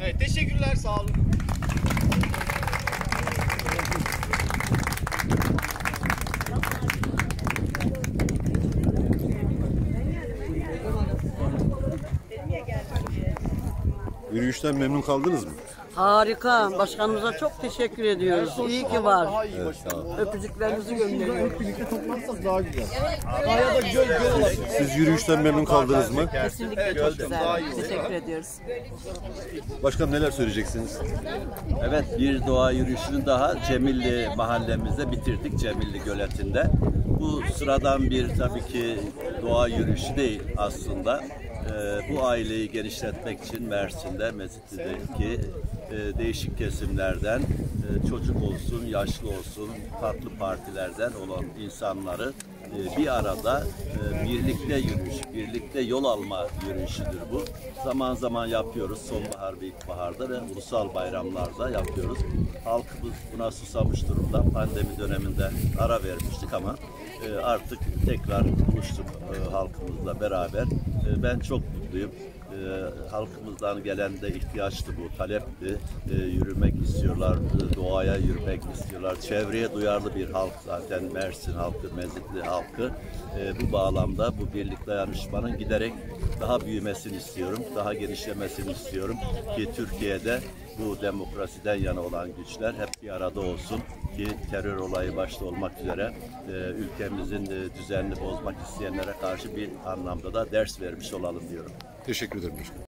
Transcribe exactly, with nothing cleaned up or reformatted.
Evet, teşekkürler, sağ olun. Yürüyüşten memnun kaldınız mı? Harika. Başkanımıza çok teşekkür ediyoruz. İyi ki var. Evet, sağ olun. Öpücüklerimizi gönderiyoruz. Hep birlikte toplarsak daha güzel. Daha da göl göl olabilir. Siz yürüyüşten memnun kaldınız mı? Kesinlikle çok güzel. Teşekkür ediyoruz. Başkanım neler söyleyeceksiniz? Evet, bir doğa yürüyüşünü daha Cemilli mahallemizde bitirdik, Cemilli Göleti'nde. Bu sıradan bir tabii ki doğa yürüyüşü değil aslında. Ee, bu aileyi genişletmek için Mersin'de, Mezitli'deki e, değişik kesimlerden e, çocuk olsun, yaşlı olsun, farklı partilerden olan insanları e, bir arada e, birlikte yürüyüş, birlikte yol alma yürüyüşüdür bu. Zaman zaman yapıyoruz, sonbahar ve ilkbaharda ve ulusal bayramlarda yapıyoruz. Halkımız buna susamış durumda. Pandemi döneminde ara vermiştik ama e, artık tekrar buluştuk e, halkımızla beraber. E, ben çok mutluyum. E, halkımızdan gelen de ihtiyaçtı bu, talepti. E, yürümek istiyorlar, e, doğaya yürümek istiyorlar. Çevreye duyarlı bir halk zaten Mersin halkı, Mezitli halkı. E, bu bağlamda bu birlik dayanışmanın giderek daha büyümesini istiyorum, daha genişlemesini istiyorum ki Türkiye'de bu demokrasiden yana olan güçler hep bir arada olsun ki terör olayı başta olmak üzere e, ülkemizin e, düzenini bozmak isteyenlere karşı bir anlamda da ders vermiş olalım diyorum. Teşekkür ederim başkanım.